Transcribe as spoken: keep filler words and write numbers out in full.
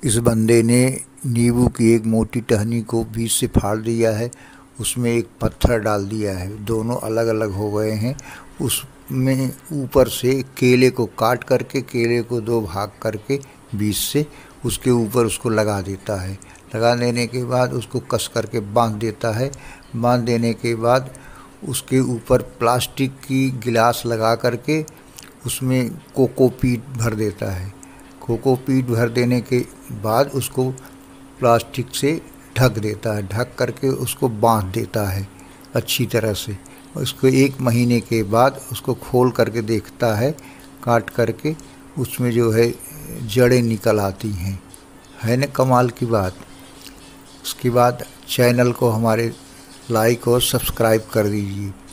इस बंदे ने नींबू की एक मोटी टहनी को बीच से फाड़ दिया है, उसमें एक पत्थर डाल दिया है, दोनों अलग अलग हो गए हैं। उसमें ऊपर से केले को काट करके, केले को दो भाग करके बीच से उसके ऊपर उसको लगा देता है। लगा देने के बाद उसको कस करके बांध देता है। बांध देने के बाद उसके ऊपर प्लास्टिक की गिलास लगा करके उसमें कोकोपीट भर देता है। कोकोपीट भर देने के बाद उसको प्लास्टिक से ढक देता है। ढक करके उसको बांध देता है अच्छी तरह से। उसको एक महीने के बाद उसको खोल करके देखता है, काट करके उसमें जो है जड़ें निकल आती हैं। है न कमाल की बात। उसके बाद चैनल को हमारे लाइक और सब्सक्राइब कर दीजिए।